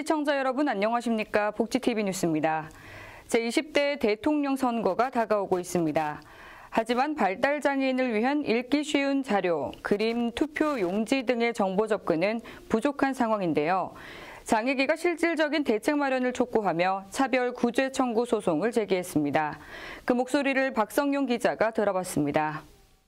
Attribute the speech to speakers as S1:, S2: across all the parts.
S1: 시청자 여러분 안녕하십니까? 복지TV 뉴스입니다. 제20대 대통령 선거가 다가오고 있습니다. 하지만 발달장애인을 위한 읽기 쉬운 자료, 그림, 투표 용지 등의 정보 접근은 부족한 상황인데요. 장애계가 실질적인 대책 마련을 촉구하며 차별 구제 청구 소송을 제기했습니다. 그 목소리를 박성용 기자가 들어봤습니다.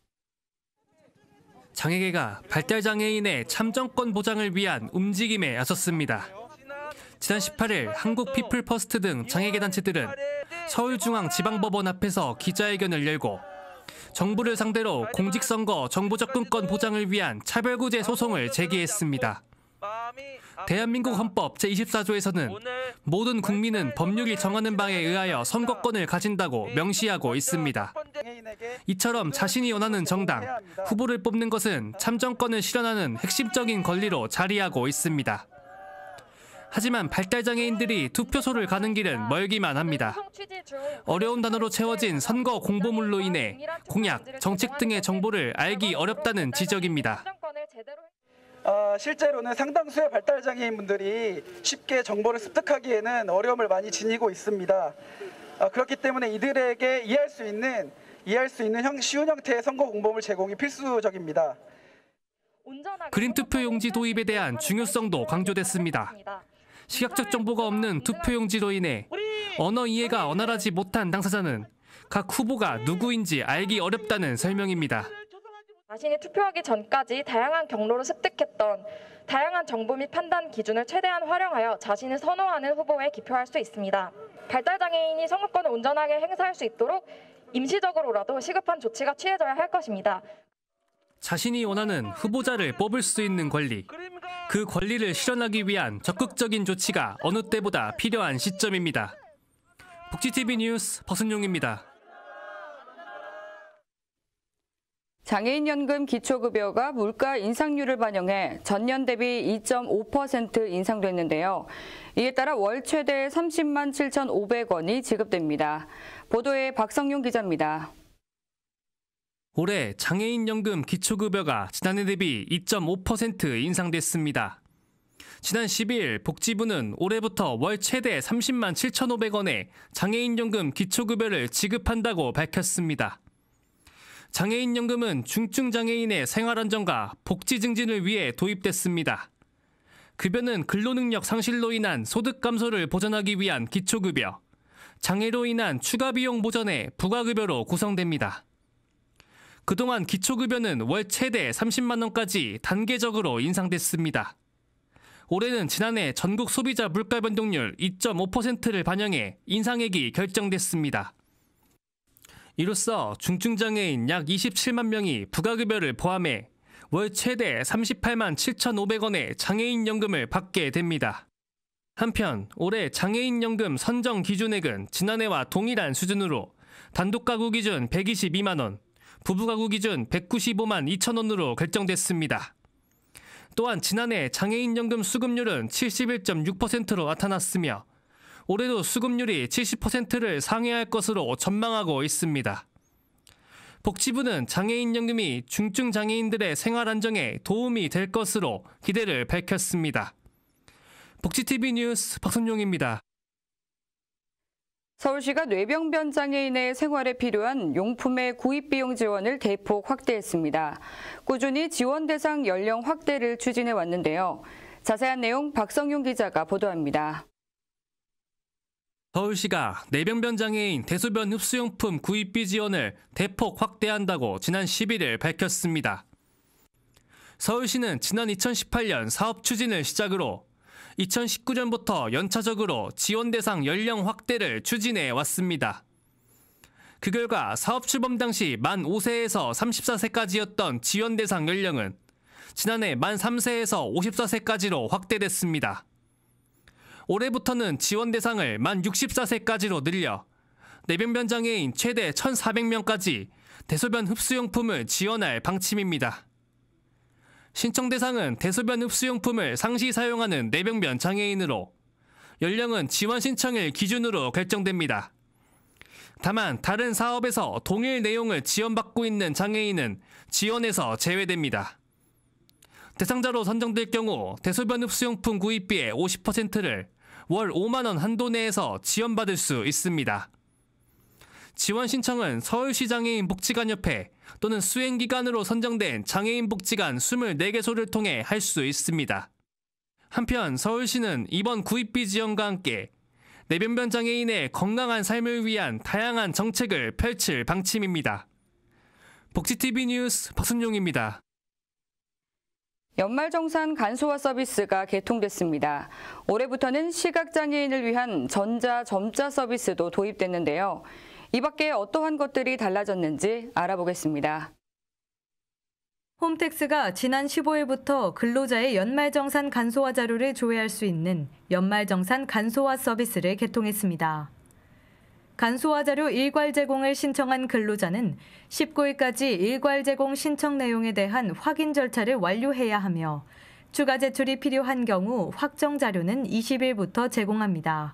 S2: 장애계가 발달장애인의 참정권 보장을 위한 움직임에 나섰습니다. 지난 18일 한국피플퍼스트 등 장애계 단체들은 서울중앙지방법원 앞에서 기자회견을 열고 정부를 상대로 공직선거 정보접근권 보장을 위한 차별구제 소송을 제기했습니다. 대한민국 헌법 제24조에서는 모든 국민은 법률이 정하는 바에 의하여 선거권을 가진다고 명시하고 있습니다. 이처럼 자신이 원하는 정당, 후보를 뽑는 것은 참정권을 실현하는 핵심적인 권리로 자리하고 있습니다. 하지만 발달장애인들이 투표소를 가는 길은 멀기만 합니다. 어려운 단어로 채워진 선거 공보물로 인해 공약, 정책 등의 정보를 알기 어렵다는 지적입니다.
S3: 실제로는 상당수의 발달장애인분들이 쉽게 정보를 습득하기에는 어려움을 많이 지니고 있습니다. 그렇기 때문에 이들에게 이해할 수 있는 쉬운 형태의 선거 공보물 제공이 필수적입니다.
S2: 그림 투표 용지 도입에 대한 중요성도 강조됐습니다. 시각적 정보가 없는 투표용지로 인해 언어 이해가 원활하지 못한 당사자는 각 후보가 누구인지 알기 어렵다는 설명입니다.
S4: 자신이 투표하기 전까지 다양한 경로로 습득했던 다양한 정보 및 판단 기준을 최대한 활용하여 자신을 선호하는 후보에 기표할 수 있습니다. 발달장애인이 선거권을 온전하게 행사할 수 있도록 임시적으로라도 시급한 조치가 취해져야 할 것입니다.
S2: 자신이 원하는 후보자를 뽑을 수 있는 권리, 그 권리를 실현하기 위한 적극적인 조치가 어느 때보다 필요한 시점입니다. 복지TV 뉴스 박순용입니다.
S1: 장애인연금 기초급여가 물가 인상률을 반영해 전년 대비 2.5% 인상됐는데요. 이에 따라 월 최대 30만 7,500원이 지급됩니다. 보도에 박성용 기자입니다.
S2: 올해 장애인연금 기초급여가 지난해 대비 2.5% 인상됐습니다. 지난 12일 복지부는 올해부터 월 최대 30만 7,500원의 장애인연금 기초급여를 지급한다고 밝혔습니다. 장애인연금은 중증장애인의 생활안정과 복지 증진을 위해 도입됐습니다. 급여는 근로능력 상실로 인한 소득 감소를 보전하기 위한 기초급여, 장애로 인한 추가 비용 보전의 부가급여로 구성됩니다. 그동안 기초급여는 월 최대 30만 원까지 단계적으로 인상됐습니다. 올해는 지난해 전국 소비자 물가 변동률 2.5%를 반영해 인상액이 결정됐습니다. 이로써 중증장애인 약 27만 명이 부가급여를 포함해 월 최대 38만 7,500원의 장애인연금을 받게 됩니다. 한편 올해 장애인연금 선정 기준액은 지난해와 동일한 수준으로 단독가구 기준 122만 원, 부부가구 기준 195만 2천 원으로 결정됐습니다. 또한 지난해 장애인연금 수급률은 71.6%로 나타났으며 올해도 수급률이 70%를 상회할 것으로 전망하고 있습니다. 복지부는 장애인연금이 중증장애인들의 생활 안정에 도움이 될 것으로 기대를 밝혔습니다. 복지TV 뉴스 박순용입니다.
S1: 서울시가 뇌병변 장애인의 생활에 필요한 용품의 구입 비용 지원을 대폭 확대했습니다. 꾸준히 지원 대상 연령 확대를 추진해 왔는데요. 자세한 내용 박성용 기자가 보도합니다.
S2: 서울시가 뇌병변 장애인 대소변 흡수용품 구입비 지원을 대폭 확대한다고 지난 11일 밝혔습니다. 서울시는 지난 2018년 사업 추진을 시작으로 2019년부터 연차적으로 지원 대상 연령 확대를 추진해 왔습니다. 그 결과 사업 출범 당시 만 5세에서 34세까지였던 지원 대상 연령은 지난해 만 3세에서 54세까지로 확대됐습니다. 올해부터는 지원 대상을 만 64세까지로 늘려 뇌병변 장애인 최대 1,400명까지 대소변 흡수용품을 지원할 방침입니다. 신청 대상은 대소변 흡수용품을 상시 사용하는 뇌병변 장애인으로 연령은 지원 신청일 기준으로 결정됩니다. 다만 다른 사업에서 동일 내용을 지원받고 있는 장애인은 지원에서 제외됩니다. 대상자로 선정될 경우 대소변 흡수용품 구입비의 50%를 월 5만 원 한도 내에서 지원받을 수 있습니다. 지원 신청은 서울시장애인 복지관협회 또는 수행기관으로 선정된 장애인 복지관 24개소를 통해 할 수 있습니다. 한편 서울시는 이번 구입비 지원과 함께 내변변 장애인의 건강한 삶을 위한 다양한 정책을 펼칠 방침입니다. 복지TV 뉴스 박순용입니다.
S1: 연말정산 간소화 서비스가 개통됐습니다. 올해부터는 시각장애인을 위한 전자점자 서비스도 도입됐는데요. 이 밖에 어떠한 것들이 달라졌는지 알아보겠습니다.
S5: 홈택스가 지난 15일부터 근로자의 연말정산 간소화 자료를 조회할 수 있는 연말정산 간소화 서비스를 개통했습니다. 간소화 자료 일괄 제공을 신청한 근로자는 19일까지 일괄 제공 신청 내용에 대한 확인 절차를 완료해야 하며 추가 제출이 필요한 경우 확정 자료는 20일부터 제공합니다.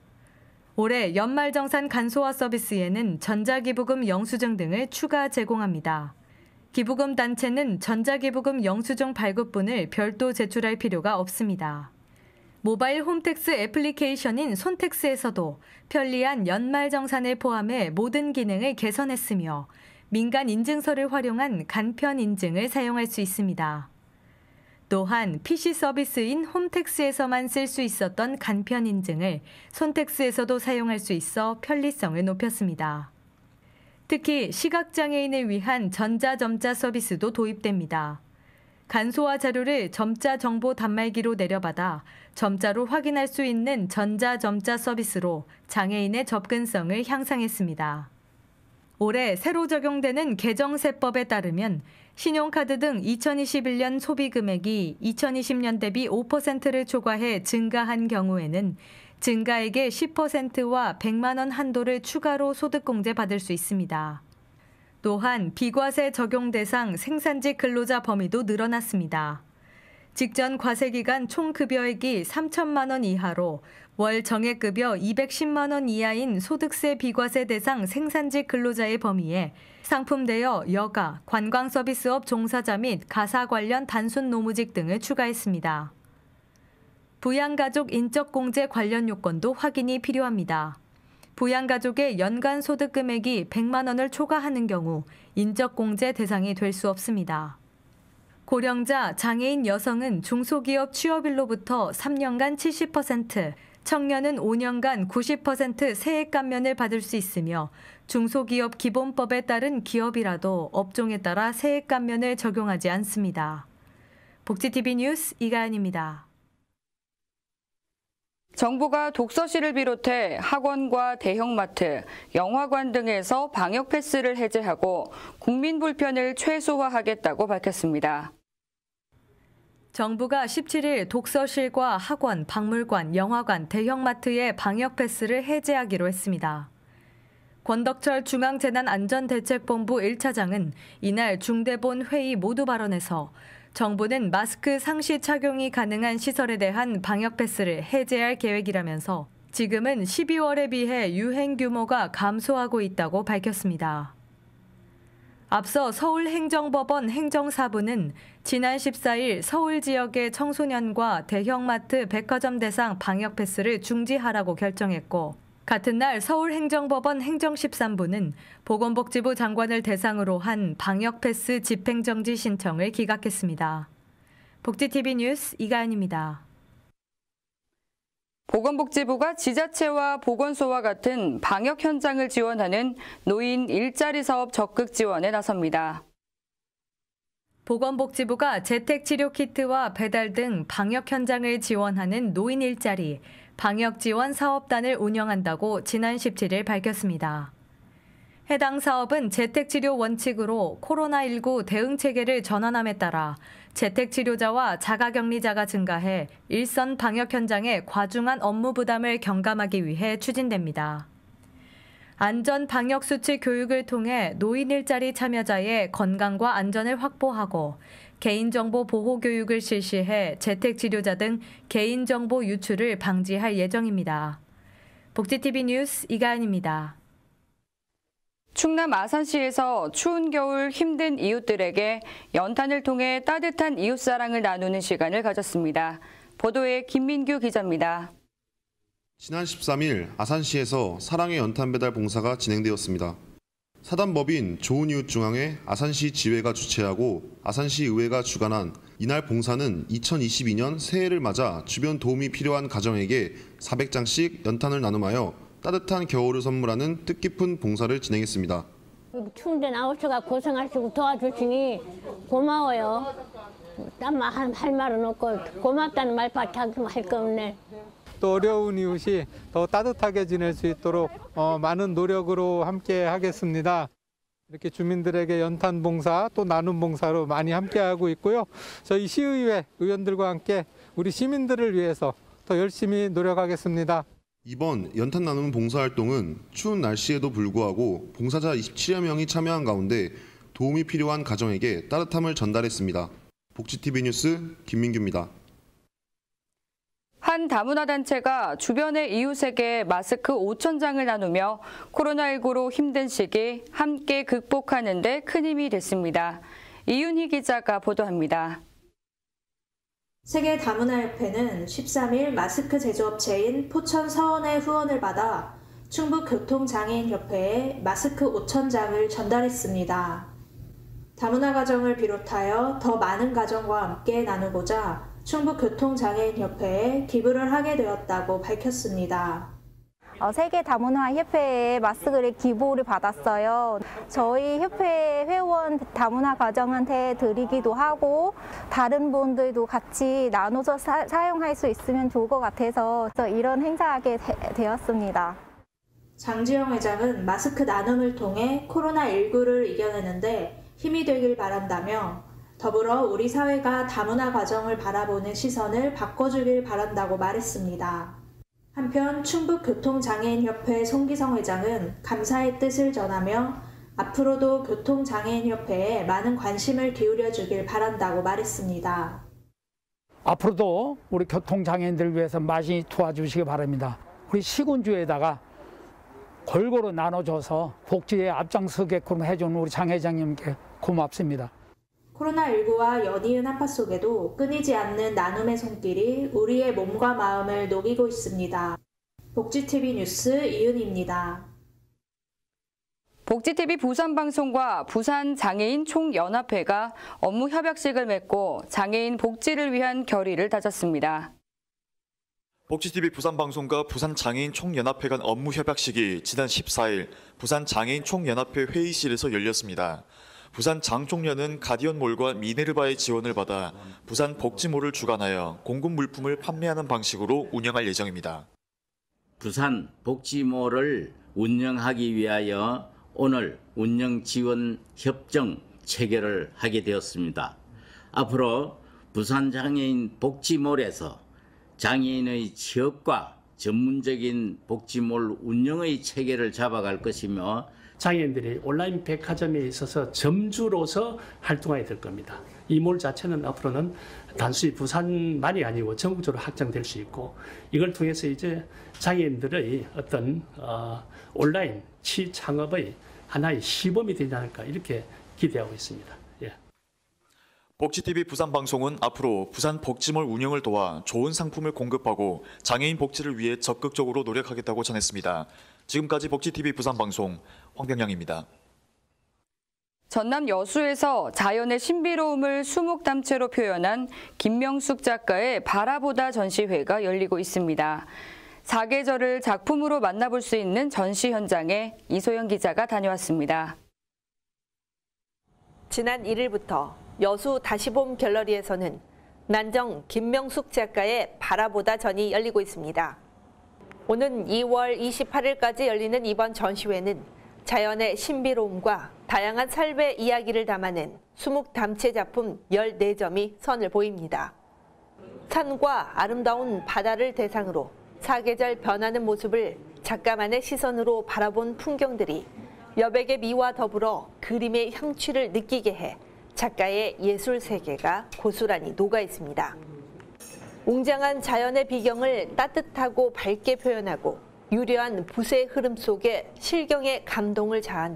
S5: 올해 연말정산 간소화 서비스에는 전자기부금 영수증 등을 추가 제공합니다. 기부금 단체는 전자기부금 영수증 발급분을 별도 제출할 필요가 없습니다. 모바일 홈택스 애플리케이션인 손택스에서도 편리한 연말정산을 포함해 모든 기능을 개선했으며 민간 인증서를 활용한 간편 인증을 사용할 수 있습니다. 또한 PC 서비스인 홈택스에서만 쓸 수 있었던 간편 인증을 손택스에서도 사용할 수 있어 편리성을 높였습니다. 특히 시각장애인을 위한 전자점자 서비스도 도입됩니다. 간소화 자료를 점자 정보 단말기로 내려받아 점자로 확인할 수 있는 전자점자 서비스로 장애인의 접근성을 향상했습니다. 올해 새로 적용되는 개정세법에 따르면 신용카드 등 2021년 소비 금액이 2020년 대비 5%를 초과해 증가한 경우에는 증가액의 10%와 100만 원 한도를 추가로 소득공제 받을 수 있습니다. 또한 비과세 적용 대상 생산직 근로자 범위도 늘어났습니다. 직전 과세 기간 총 급여액이 3천만 원 이하로 월 정액급여 210만 원 이하인 소득세 비과세 대상 생산직 근로자의 범위에 상품 대여, 여가, 관광 서비스업 종사자 및 가사 관련 단순 노무직 등을 추가했습니다. 부양가족 인적공제 관련 요건도 확인이 필요합니다. 부양가족의 연간 소득 금액이 100만 원을 초과하는 경우 인적공제 대상이 될 수 없습니다. 고령자, 장애인 여성은 중소기업 취업일로부터 3년간 70%, 청년은 5년간 90% 세액 감면을 받을 수 있으며 중소기업 기본법에 따른 기업이라도 업종에 따라 세액 감면을 적용하지 않습니다. 복지TV 뉴스 이가연입니다.
S1: 정부가 독서실을 비롯해 학원과 대형마트, 영화관 등에서 방역 패스를 해제하고 국민 불편을 최소화하겠다고 밝혔습니다.
S5: 정부가 17일 독서실과 학원, 박물관, 영화관, 대형마트의 방역 패스를 해제하기로 했습니다. 권덕철 중앙재난안전대책본부 1차장은 이날 중대본 회의 모두 발언에서 정부는 마스크 상시 착용이 가능한 시설에 대한 방역 패스를 해제할 계획이라면서 지금은 12월에 비해 유행 규모가 감소하고 있다고 밝혔습니다. 앞서 서울행정법원 행정사부는 지난 14일 서울 지역의 청소년과 대형마트, 백화점 대상 방역 패스를 중지하라고 결정했고 같은 날 서울행정법원 행정13부는 보건복지부 장관을 대상으로 한 방역 패스 집행정지 신청을 기각했습니다. 복지TV 뉴스 이가연입니다.
S1: 보건복지부가 지자체와 보건소와 같은 방역 현장을 지원하는 노인 일자리 사업 적극 지원에 나섭니다.
S5: 보건복지부가 재택치료 키트와 배달 등 방역 현장을 지원하는 노인 일자리 방역지원 사업단을 운영한다고 지난 17일 밝혔습니다. 해당 사업은 재택치료 원칙으로 코로나19 대응체계를 전환함에 따라 재택치료자와 자가격리자가 증가해 일선 방역 현장의 과중한 업무 부담을 경감하기 위해 추진됩니다. 안전 방역 수칙 교육을 통해 노인 일자리 참여자의 건강과 안전을 확보하고 개인정보 보호 교육을 실시해 재택치료자 등 개인정보 유출을 방지할 예정입니다. 복지TV 뉴스 이가연입니다.
S1: 충남 아산시에서 추운 겨울 힘든 이웃들에게 연탄을 통해 따뜻한 이웃사랑을 나누는 시간을 가졌습니다. 보도에 김민규 기자입니다.
S6: 지난 13일 아산시에서 사랑의 연탄 배달 봉사가 진행되었습니다. 사단법인 좋은이웃중앙회 아산시 지회가 주최하고 아산시 의회가 주관한 이날 봉사는 2022년 새해를 맞아 주변 도움이 필요한 가정에게 400장씩 연탄을 나눔하여 따뜻한 겨울을 선물하는 뜻깊은 봉사를 진행했습니다.
S7: 추운데 나오셔서 고생하시고 도와주시니 고마워요. 딴 말 할 말은 없고 고맙다는 말밖에 할 거 없네.
S8: 또 어려운 이웃이 더 따뜻하게 지낼 수 있도록 많은 노력으로 함께 하겠습니다. 이렇게 주민들에게 연탄 봉사 또 나눔 봉사로 많이 함께하고 있고요. 저희 시의회 의원들과 함께 우리 시민들을 위해서 더 열심히 노력하겠습니다.
S6: 이번 연탄 나눔 봉사활동은 추운 날씨에도 불구하고 봉사자 27여 명이 참여한 가운데 도움이 필요한 가정에게 따뜻함을 전달했습니다. 복지TV 뉴스 김민규입니다.
S1: 한 다문화 단체가 주변의 이웃에게 마스크 5,000장을 나누며 코로나19로 힘든 시기 함께 극복하는 데 큰 힘이 됐습니다. 이윤희 기자가 보도합니다.
S9: 세계 다문화협회는 13일 마스크 제조업체인 포천 서원의 후원을 받아 충북교통장애인협회에 마스크 5,000장을 전달했습니다. 다문화 가정을 비롯하여 더 많은 가정과 함께 나누고자 충북교통장애인협회에 기부를 하게 되었다고 밝혔습니다.
S10: 세계 다문화 협회에 마스크를 기부를 받았어요. 저희 협회 회원 다문화 가정한테 드리기도 하고 다른 분들도 같이 나눠서 사용할 수 있으면 좋을 것 같아서 이런 행사하게 되었습니다.
S9: 장지영 회장은 마스크 나눔을 통해 코로나19를 이겨내는데 힘이 되길 바란다며 더불어 우리 사회가 다문화 가정을 바라보는 시선을 바꿔주길 바란다고 말했습니다. 한편 충북교통장애인협회 송기성 회장은 감사의 뜻을 전하며 앞으로도 교통장애인협회에 많은 관심을 기울여주길 바란다고 말했습니다.
S11: 앞으로도 우리 교통장애인들을 위해서 많이 도와주시기 바랍니다. 우리 시군주에다가 골고루 나눠줘서 복지에 앞장서게끔 해준 우리 장 회장님께 고맙습니다.
S9: 코로나19와 연이은 한파 속에도 끊이지 않는 나눔의 손길이 우리의 몸과 마음을 녹이고 있습니다. 복지TV 뉴스 이은희입니다.
S1: 복지TV 부산방송과 부산장애인 총연합회가 업무 협약식을 맺고 장애인 복지를 위한 결의를 다졌습니다.
S12: 복지TV 부산방송과 부산장애인 총연합회 간 업무 협약식이 지난 14일 부산장애인 총연합회 회의실에서 열렸습니다. 부산 장총련은 가디언몰과 미네르바의 지원을 받아 부산 복지몰을 주관하여 공급 물품을 판매하는 방식으로 운영할 예정입니다.
S13: 부산 복지몰을 운영하기 위하여 오늘 운영 지원 협정 체결을 하게 되었습니다. 앞으로 부산 장애인 복지몰에서 장애인의 취업과 전문적인 복지몰 운영의 체계를 잡아갈 것이며
S14: 장애인들이 온라인 백화점에 있어서 점주로서 활동하게 될 겁니다. 이 몰 자체는 앞으로는 단순히 부산만이 아니고 전국적으로 확장될 수 있고 이걸 통해서 이제 장애인들의 어떤 온라인 취창업의 하나의 시범이 되지 않을까 이렇게 기대하고 있습니다. 예.
S12: 복지TV 부산방송은 앞으로 부산 복지몰 운영을 도와 좋은 상품을 공급하고 장애인 복지를 위해 적극적으로 노력하겠다고 전했습니다. 지금까지 복지TV 부산방송 황병양입니다.
S1: 전남 여수에서 자연의 신비로움을 수묵담채로 표현한 김명숙 작가의 바라보다 전시회가 열리고 있습니다. 사계절을 작품으로 만나볼 수 있는 전시 현장에 이소영 기자가 다녀왔습니다.
S15: 지난 1일부터 여수 다시봄 갤러리에서는 난정 김명숙 작가의 바라보다 전이 열리고 있습니다. 오는 2월 28일까지 열리는 이번 전시회는 자연의 신비로움과 다양한 삶의 이야기를 담아낸 수묵담채 작품 14점이 선을 보입니다. 산과 아름다운 바다를 대상으로 사계절 변하는 모습을 작가만의 시선으로 바라본 풍경들이 여백의 미와 더불어 그림의 향취를 느끼게 해 작가의 예술 세계가 고스란히 녹아 있습니다. 웅장한 자연의 비경을 따뜻하고 밝게 표현하고 유려한 붓의 흐름 속에 실경의 감동을 자아내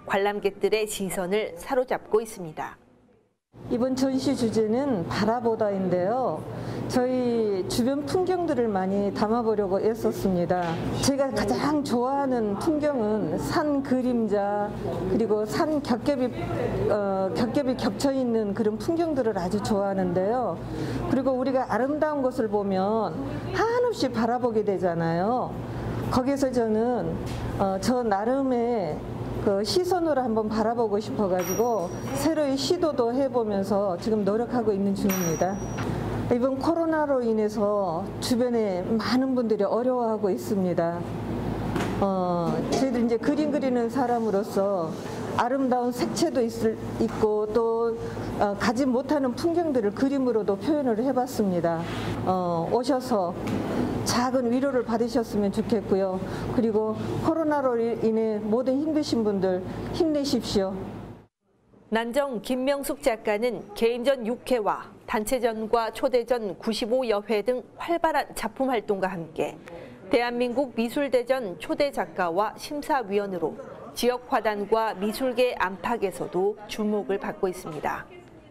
S15: 관람객들의 시선을 사로잡고 있습니다.
S16: 이번 전시 주제는 바라보다인데요. 저희 주변 풍경들을 많이 담아보려고 애썼습니다. 제가 가장 좋아하는 풍경은 산 그림자 그리고 산 겹겹이 겹쳐 있는 그런 풍경들을 아주 좋아하는데요. 그리고 우리가 아름다운 곳을 보면 한없이 바라보게 되잖아요. 거기서 저는 저 나름의 그 시선으로 한번 바라보고 싶어가지고 새로이 시도도 해보면서 지금 노력하고 있는 중입니다. 이번 코로나로 인해서 주변에 많은 분들이 어려워하고 있습니다. 저희들 이제 그림 그리는 사람으로서 아름다운 색채도 있고 또 가지 못하는 풍경들을 그림으로도 표현을 해봤습니다. 오셔서 작은 위로를 받으셨으면 좋겠고요. 그리고 코로나로 인해 모든 힘드신 분들 힘내십시오.
S15: 난정 김명숙 작가는 개인전 6회와 단체전과 초대전 95여 회 등 활발한 작품 활동과 함께 대한민국 미술대전 초대 작가와 심사위원으로 지역 화단과 미술계 안팎에서도 주목을 받고 있습니다.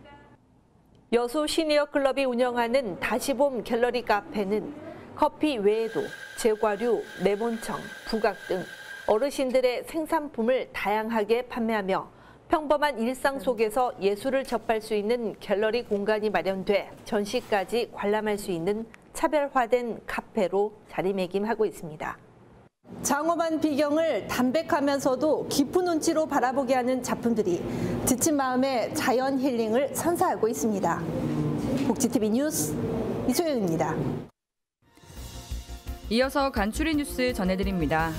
S15: 여수 시니어 클럽이 운영하는 다시봄 갤러리 카페는 커피 외에도 제과류, 레몬청, 부각 등 어르신들의 생산품을 다양하게 판매하며 평범한 일상 속에서 예술을 접할 수 있는 갤러리 공간이 마련돼 전시까지 관람할 수 있는 차별화된 카페로 자리매김하고 있습니다.
S17: 장엄한 비경을 담백하면서도 깊은 운치로 바라보게 하는 작품들이 지친 마음에 자연 힐링을 선사하고 있습니다. 복지TV 뉴스 이소영입니다.
S1: 이어서 간추린 뉴스 전해드립니다.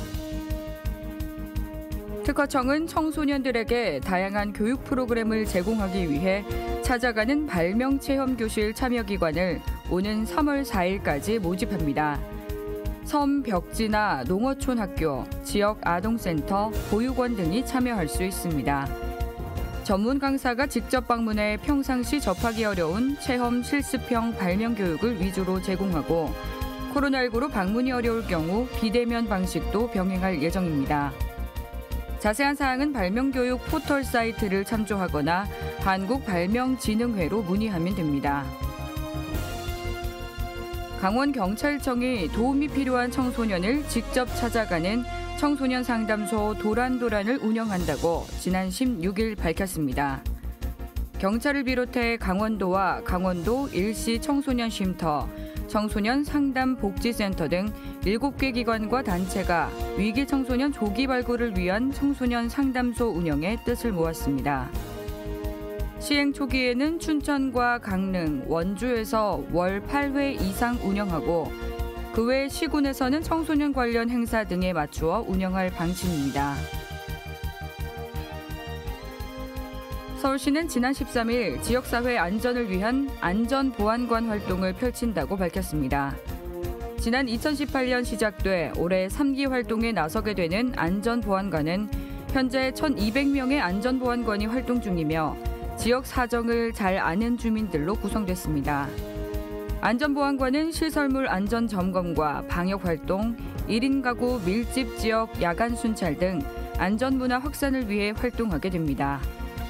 S1: 특허청은 청소년들에게 다양한 교육 프로그램을 제공하기 위해 찾아가는 발명체험교실 참여기관을 오는 3월 4일까지 모집합니다. 섬 벽지나 농어촌 학교, 지역 아동센터, 보육원 등이 참여할 수 있습니다. 전문 강사가 직접 방문해 평상시 접하기 어려운 체험 실습형 발명 교육을 위주로 제공하고 코로나19로 방문이 어려울 경우 비대면 방식도 병행할 예정입니다. 자세한 사항은 발명교육 포털 사이트를 참조하거나 한국발명진흥회로 문의하면 됩니다. 강원경찰청이 도움이 필요한 청소년을 직접 찾아가는 청소년 상담소 도란도란을 운영한다고 지난 16일 밝혔습니다. 경찰을 비롯해 강원도와 강원도 일시 청소년 쉼터, 청소년 상담 복지센터 등 7개 기관과 단체가 위기 청소년 조기 발굴을 위한 청소년 상담소 운영에 뜻을 모았습니다. 시행 초기에는 춘천과 강릉, 원주에서 월 8회 이상 운영하고 그 외 시군에서는 청소년 관련 행사 등에 맞추어 운영할 방침입니다. 서울시는 지난 13일 지역사회 안전을 위한 안전보안관 활동을 펼친다고 밝혔습니다. 지난 2018년 시작돼 올해 3기 활동에 나서게 되는 안전보안관은 현재 1,200명의 안전보안관이 활동 중이며 지역 사정을 잘 아는 주민들로 구성됐습니다. 안전보안관은 시설물 안전 점검과 방역활동, 1인 가구 밀집 지역 야간 순찰 등 안전문화 확산을 위해 활동하게 됩니다.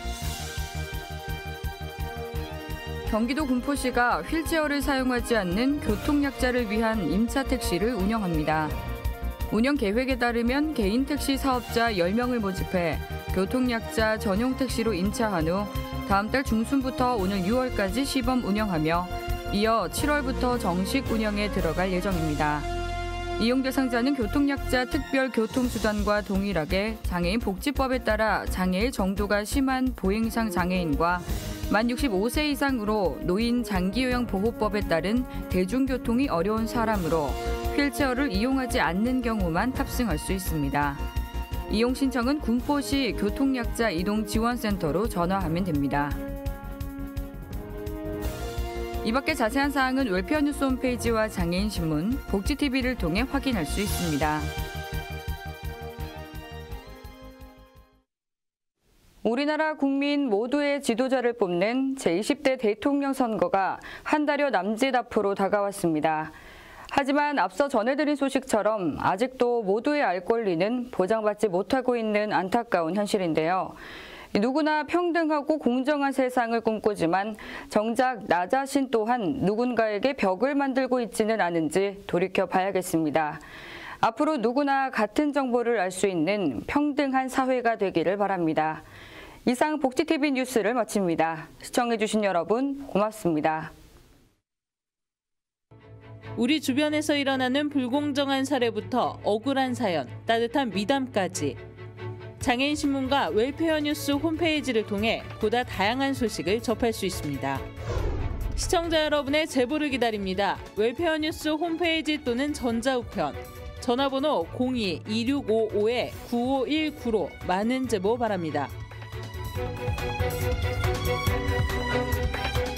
S1: 경기도 군포시가 휠체어를 사용하지 않는 교통약자를 위한 임차 택시를 운영합니다. 운영 계획에 따르면 개인 택시 사업자 10명을 모집해 교통약자 전용 택시로 임차한 후 다음 달 중순부터 오늘 6월까지 시범 운영하며 이어 7월부터 정식 운영에 들어갈 예정입니다. 이용 대상자는 교통약자 특별 교통수단과 동일하게 장애인 복지법에 따라 장애의 정도가 심한 보행상 장애인과 만 65세 이상으로 노인 장기요양 보호법에 따른 대중교통이 어려운 사람으로 휠체어를 이용하지 않는 경우만 탑승할 수 있습니다. 이용 신청은 군포시 교통약자 이동지원센터로 전화하면 됩니다. 이 밖에 자세한 사항은 웰페어 뉴스 홈페이지와 장애인 신문, 복지TV를 통해 확인할 수 있습니다. 우리나라 국민 모두의 지도자를 뽑는 제20대 대통령 선거가 한 달여 남짓 앞으로 다가왔습니다. 하지만 앞서 전해드린 소식처럼 아직도 모두의 알 권리는 보장받지 못하고 있는 안타까운 현실인데요. 누구나 평등하고 공정한 세상을 꿈꾸지만 정작 나 자신 또한 누군가에게 벽을 만들고 있지는 않은지 돌이켜봐야겠습니다. 앞으로 누구나 같은 정보를 알 수 있는 평등한 사회가 되기를 바랍니다. 이상 복지TV 뉴스를 마칩니다. 시청해주신 여러분 고맙습니다.
S18: 우리 주변에서 일어나는 불공정한 사례부터 억울한 사연, 따뜻한 미담까지 장애인 신문과 웰페어 뉴스 홈페이지를 통해 보다 다양한 소식을 접할 수 있습니다. 시청자 여러분의 제보를 기다립니다. 웰페어 뉴스 홈페이지 또는 전자우편, 전화번호 02-2655-9519로 많은 제보 바랍니다.